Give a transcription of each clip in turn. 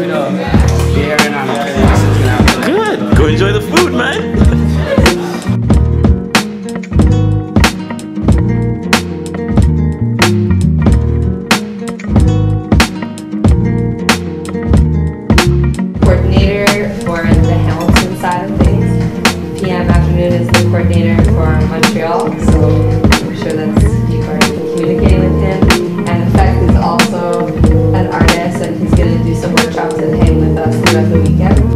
me to be here and I'm very excited. Good. Go enjoy the food, man. Coordinator for the Hamilton side of things. PM afternoon is the coordinator for Montreal, so I'm sure that's you are communicating with him. And Effect is also an artist, and he's going to do some workshops and hang with us throughout the weekend.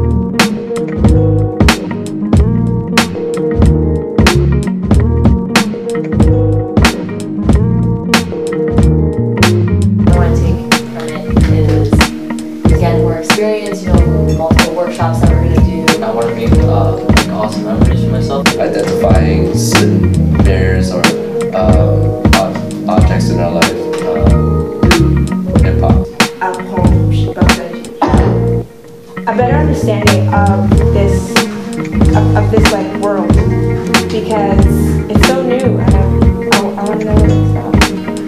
Experience, you know, multiple workshops that we're going to do. I want to make awesome memories for myself. Identifying certain barriers or objects in our life. Hip-hop. A better understanding of this like world, because it's so new and I want to know what it's about.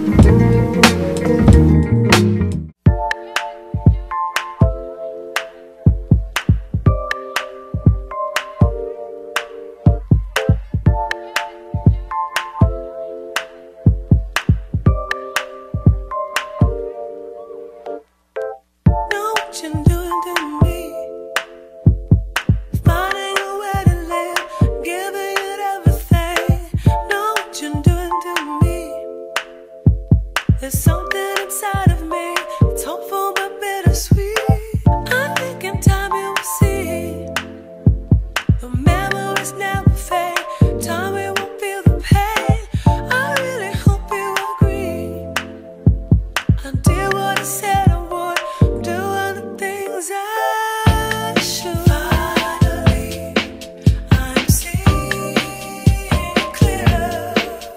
There's something inside of me, it's hopeful but bittersweet. I think in time you will see the memories never fade. Time we won't feel the pain. I really hope you agree. I did what I said I would, doing the things I should. Finally, I'm seeing clearer.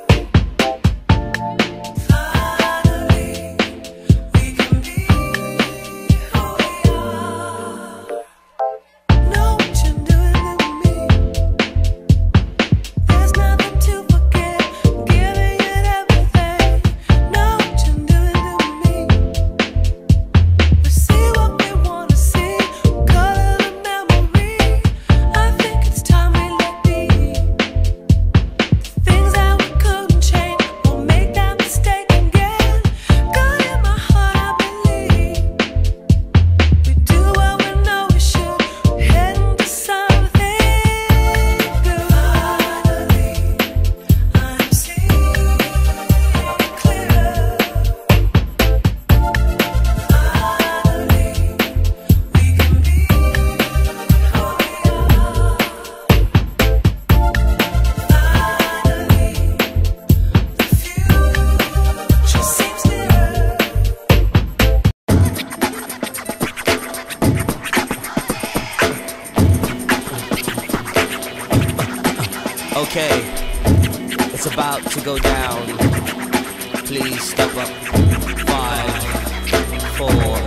Okay, it's about to go down. Please step up. 5, 4,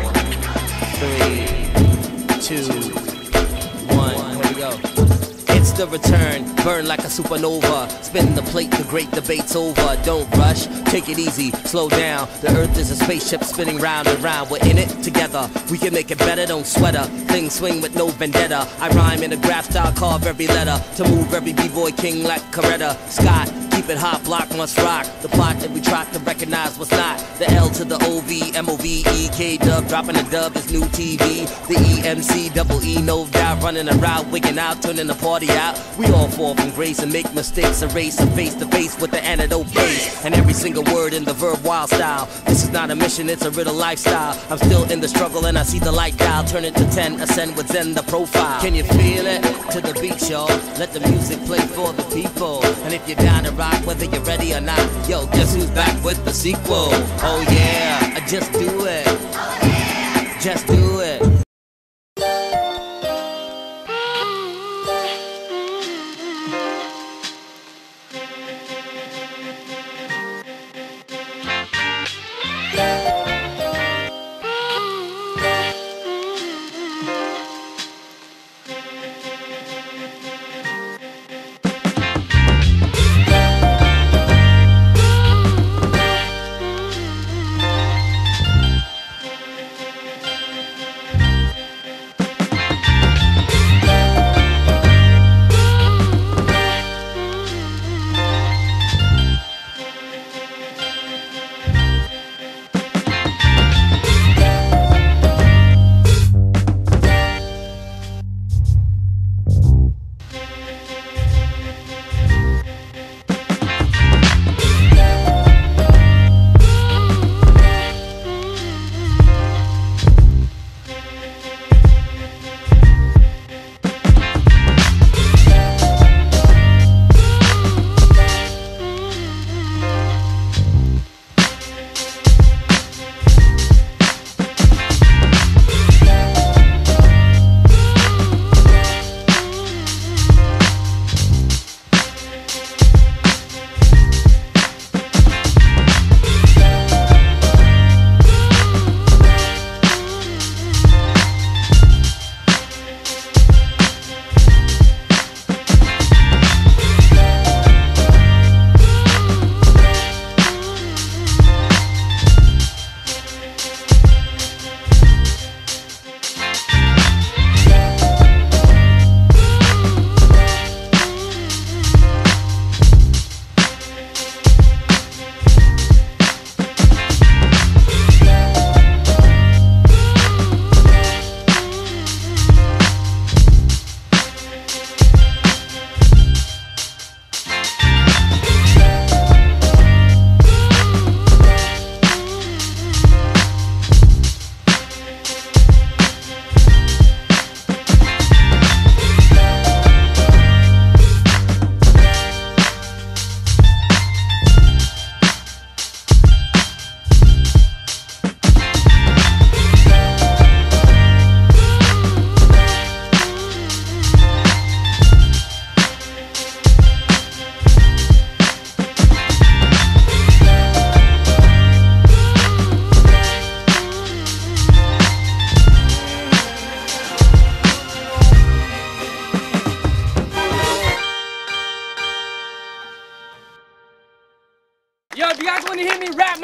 3, 2, 1. Here we go. It's the return, burn like a supernova. Spin the plate, the great debate's over. Don't rush, take it easy, slow down. The earth is a spaceship spinning round and round. We're in it together, we can make it better, don't sweat her. Things swing with no vendetta. I rhyme in a graph style, carve every letter. To move every b-boy king like Coretta Scott. Keep it hot, block must rock. The plot that we try to recognize was not. The L to the O-V, M-O-V-E, K-dub, dropping the dub is new TV. The E-M-C, double E, no doubt, running around, wigging out, turning the party out. We all fall from grace and make mistakes, erase a face-to-face with the antidote base. And every single word in the verb wild style. This is not a mission, it's a riddle lifestyle. I'm still in the struggle and I see the light dial. Turn it to 10, ascend with Zen the profile. Can you feel it? To the beat, y'all. Let the music play for the people. And if you're down to rock, whether you're ready or not, yo, guess who's back with the sequel? Oh yeah, just do it. Just do it.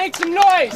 make some noise.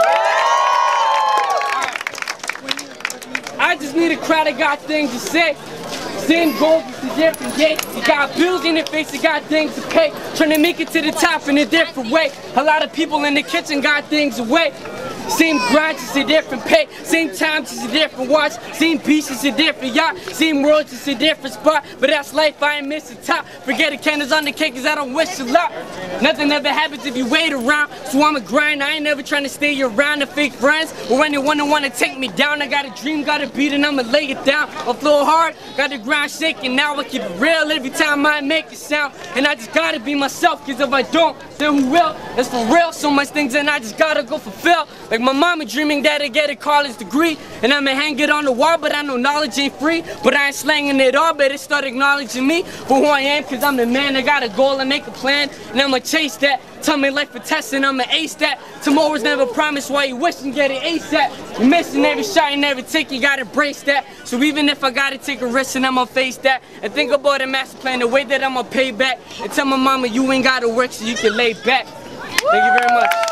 I just need a crowd that got things to say. Same goals, it's a different day. You got bills in their face, you got things to pay. Trying to make it to the top in a different way. A lot of people in the kitchen got things away. Same grind, just a different pay. Same time, just a different watch. Same beach, just a different yacht. Same world, just a different spot. But that's life, I ain't missing top. Forget the candles on the cake, cause I don't wish a lot. Nothing ever happens if you wait around. So I'ma grind, I ain't never trying to stay around the fake friends or anyone that wanna take me down. I got a dream, got a beat, and I'ma lay it down. I flow hard, got the grind shaking. Now I keep it real every time I make it sound. And I just gotta be myself, cause if I don't, then who will? That's for real, so much things and I just gotta go fulfill. Like my mama dreaming that I get a college degree, and I'ma hang it on the wall, but I know knowledge ain't free. But I ain't slanging it all, better start acknowledging me for who I am, cause I'm the man. I got a goal and make a plan, and I'ma chase that. Tell me life for testing, I'ma ace that. Tomorrow's never promised, why you wishing get it ASAP. You're missing every shot, you never take, you gotta brace that. So even if I gotta take a risk, and I'ma face that. And think about a master plan, the way that I'ma pay back. And tell my mama you ain't gotta work so you can lay back. Thank you very much.